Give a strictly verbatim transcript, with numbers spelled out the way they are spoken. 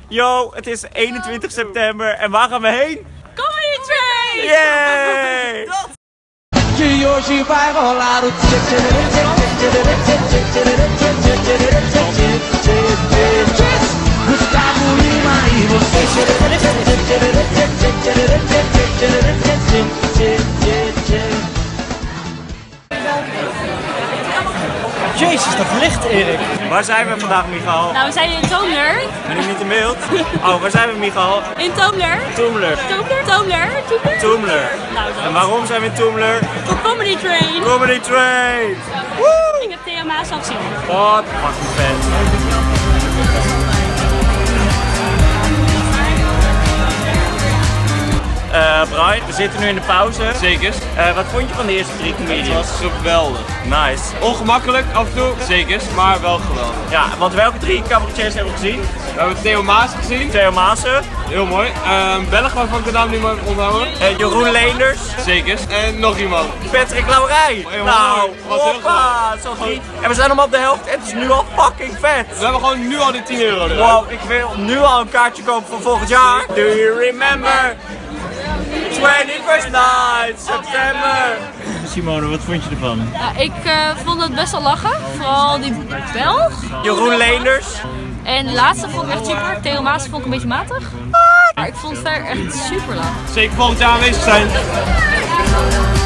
Yo, het is eenentwintig september en waar gaan we heen? Comedy Train! Yay! Que hoje vai rolar o Gustavo Lima e você. Jezus, dat licht, Erik. Waar zijn we vandaag, Michal? Nou, we zijn in Toomler. Ben ik niet in beeld? Oh, waar zijn we, Michal? In Toomler. Toomler. Toomler? Toomler? Toomler? Toomler. Nou, dat. En waarom zijn we in Toomler? Voor Comedy Train. Comedy Train! Woe! Ik heb Thea Maas al gezien. Wat fucking vet. Uh, Brian, we zitten nu in de pauze. Zeker. Uh, wat vond je van de eerste drie comedians? Het was geweldig. Nice. Ongemakkelijk af en toe, zeker, maar wel geweldig. Ja, want welke drie cabaretiers hebben we gezien? We hebben Theo Maas gezien. Theo Maassen. Heel mooi. Een Belg waarvan ik de naam niet meer onthouden. Uh, Jeroen Leenders. Zeker. En nog iemand. Patrick Lauwerij. Heel nou, mooi. Was heel hoppa, zo drie. En we zijn allemaal op de helft en het is nu al fucking vet. We hebben gewoon nu al die tien euro eruit. Wow, ik wil nu al een kaartje kopen voor volgend jaar. Do you remember? twenty-first night, September. Simone, wat vond je ervan? Nou, ik uh, vond het best wel lachen. Vooral die Belg. Jeroen Leenders. En de laatste vond ik echt super. Theo Maas vond ik een beetje matig. Maar ik vond het verder echt super lachen. Zeker volgend jaar aanwezig zijn.